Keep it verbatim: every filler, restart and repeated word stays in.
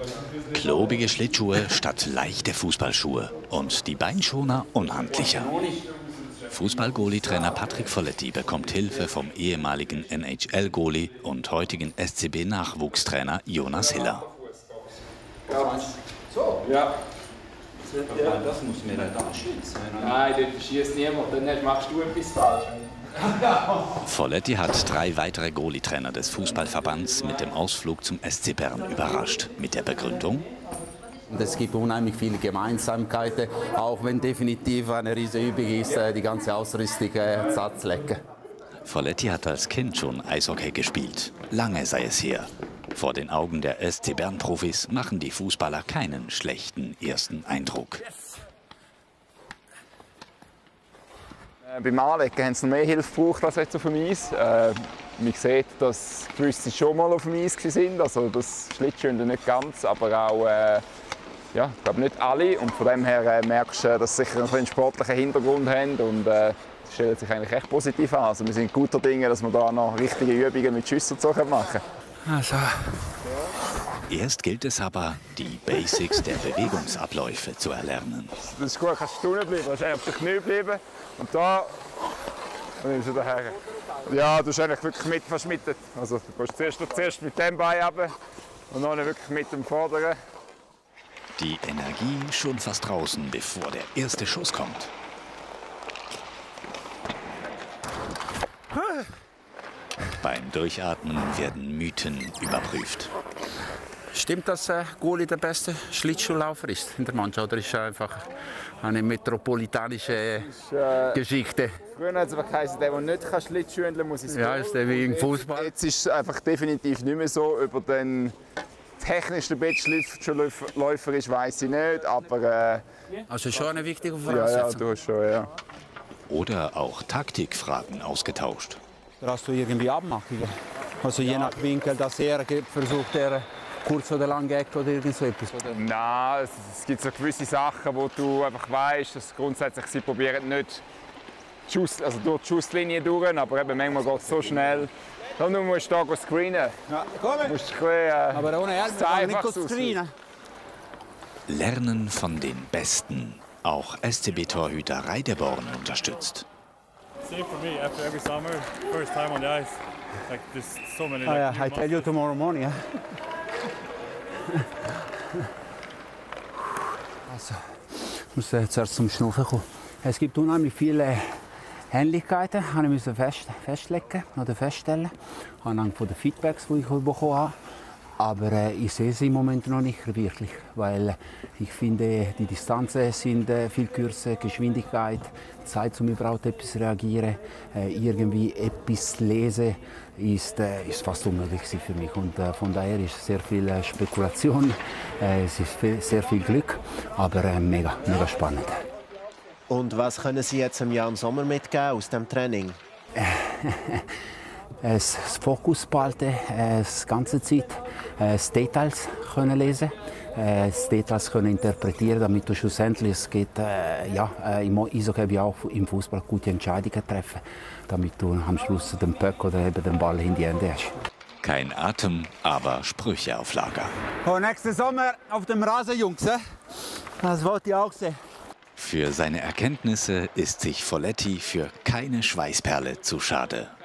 Klobige Schlittschuhe statt leichte Fußballschuhe und die Beinschoner unhandlicher. Fußball-Goalie-Trainer Patrick Folletti bekommt Hilfe vom ehemaligen N H L-Goalie und heutigen S C B-Nachwuchstrainer Jonas Hiller. So, ja. Ja, das muss mir nicht anschießen. Nein, dort schießt niemand, dann machst du etwas falsch. Folletti hat drei weitere Goalie-Trainer des Fußballverbands mit dem Ausflug zum S C Bern überrascht. Mit der Begründung: Es gibt unheimlich viele Gemeinsamkeiten, auch wenn definitiv eine riesige Übung ist, die ganze Ausrüstung zu lecken. Folletti hat als Kind schon Eishockey gespielt. Lange sei es her. Vor den Augen der S C Bern-Profis machen die Fußballer keinen schlechten ersten Eindruck. Beim Anlegen haben sie noch mehr Hilfe gebraucht als jetzt auf dem Eis. Äh, man sieht, dass gewisse schon mal auf dem Eis waren. Also das Schlittschuhen nicht ganz, aber auch äh, ja, ich glaube nicht alle. Und von dem her äh, merkst du, dass sie sicher einen sportlichen Hintergrund haben. Und äh, das stellt sich eigentlich echt positiv an. Also wir sind guter Dinge, dass wir da noch richtige Übungen mit Schüssen machen können. Also. Erst gilt es aber, die Basics der Bewegungsabläufe zu erlernen. Das ist gut, kannst du unten bleiben, kannst auf den Knie bleiben und da und dann ist er daher. Ja, du bist eigentlich wirklich mit verschmittet. Also du gehst zuerst, zuerst mit dem Bein runter und dann wirklich mit dem Vorderen. Die Energie schon fast draußen, bevor der erste Schuss kommt. Beim Durchatmen werden Mythen überprüft. Stimmt, dass äh, Goalie der beste Schlittschuhlaufer ist in der Mannschaft, oder ist es einfach eine metropolitanische ist, äh, Geschichte? Früher hat es einfach geheißen, der, der nicht Schlittschuhen kann, muss ins Goal. Ja, ist der wie im Fußball. Jetzt ist es einfach definitiv nicht mehr so. Über den technischen Schlittschuhläufer ist, weiss ich nicht, aber... Äh, also schon eine wichtige Voraussetzung. Ja, ja, du hast schon, ja. Oder auch Taktikfragen ausgetauscht. Da hast du irgendwie Abmachungen. Also je nach Winkel, dass er versucht, er kurz oder lang Eck oder irgend so etwas. Oder? Nein, es, es gibt so gewisse Sachen, wo du einfach weißt, dass grundsätzlich sie probieren nicht Schuss, also durch die Schusslinie durch, aber eben manchmal geht es so schnell. Dann musst du da screenen. Ja, komm. Musst du bisschen, äh, aber ohne Helm kann man nicht screenen. Lernen von den Besten. Auch S C B-Torhüter Reideborn unterstützt. Same for me. After every summer, first time on the ice, like there's so many. Oh, yeah, I tell you tomorrow morning. Yeah? Also, ich muss jetzt erst zum Schnaufen kommen. Es gibt unheimlich viele Ähnlichkeiten, die ich fest, festlegen oder feststellen, anhand von den Feedbacks, die ich bekommen habe. Aber äh, ich sehe sie im Moment noch nicht wirklich, weil ich finde, die Distanzen sind äh, viel kürzer, Geschwindigkeit, Zeit, um überhaupt etwas zu reagieren, äh, irgendwie etwas zu lesen, ist, äh, ist fast unmöglich für mich. Und äh, von daher ist sehr viel äh, Spekulation, äh, es ist viel, sehr viel Glück, aber äh, mega, mega spannend. Und was können Sie jetzt im Jahr im Sommer mitgeben aus dem Training? Das Fokus behalten, das ganze Zeit, das Details können lesen, das Details können interpretieren, damit du schlussendlich, es geht äh, ja, im Eishockey wie auch im Fußball, gute Entscheidungen treffen, damit du am Schluss den Puck oder eben den Ball in die Hände hast. Kein Atem, aber Sprüche auf Lager. Oh, nächsten Sommer auf dem Rasen, Jungs, eh? Das wollte ich auch sehen. Für seine Erkenntnisse ist sich Folletti für keine Schweißperle zu schade.